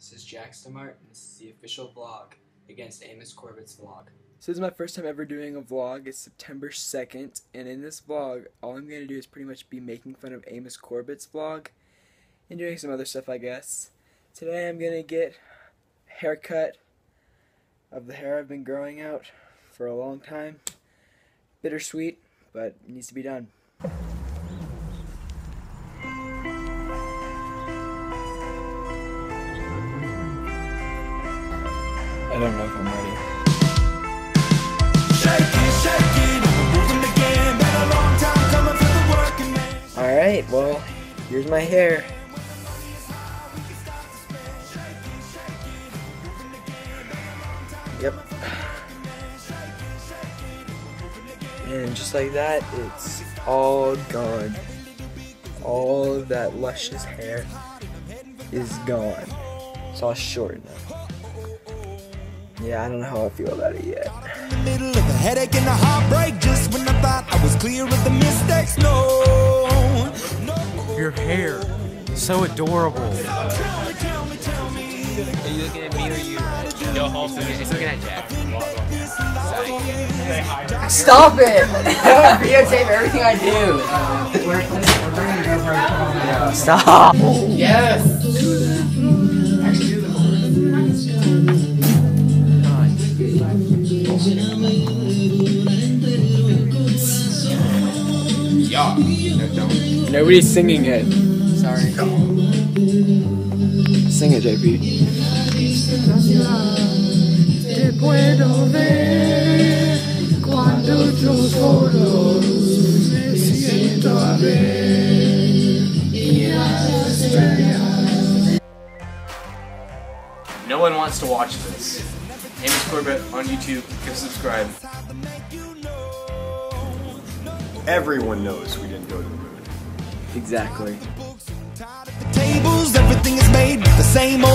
This is Jack Stamart, and this is the official vlog against Amos Corbett's vlog. So this is my first time ever doing a vlog. It's September 2nd, and in this vlog, all I'm going to do is pretty much be making fun of Amos Corbett's vlog and doing some other stuff, I guess. Today I'm going to get a haircut of the hair I've been growing out for a long time. Bittersweet, but it needs to be done. I don't know if I'm ready. Alright, well, here's my hair. Yep. And just like that, it's all gone. All of that luscious hair is gone. It's all short now. Yeah, I don't know how I feel about it yet. Middle of a headache and a heartbreak, just when I thought I was clear of the mistakes. No. Your hair, so adorable. Are you looking at me or you? No, he's looking at Jack. Stop it! Videotape everything I do. We're bringing a GoPro. Stop! Yes! Nobody's singing it. Sorry. Sing it, JP. No one wants to watch this. Amos Corbett on YouTube. Go subscribe. Everyone knows we didn't go to the moon. Exactly. Tables, everything is made with the same old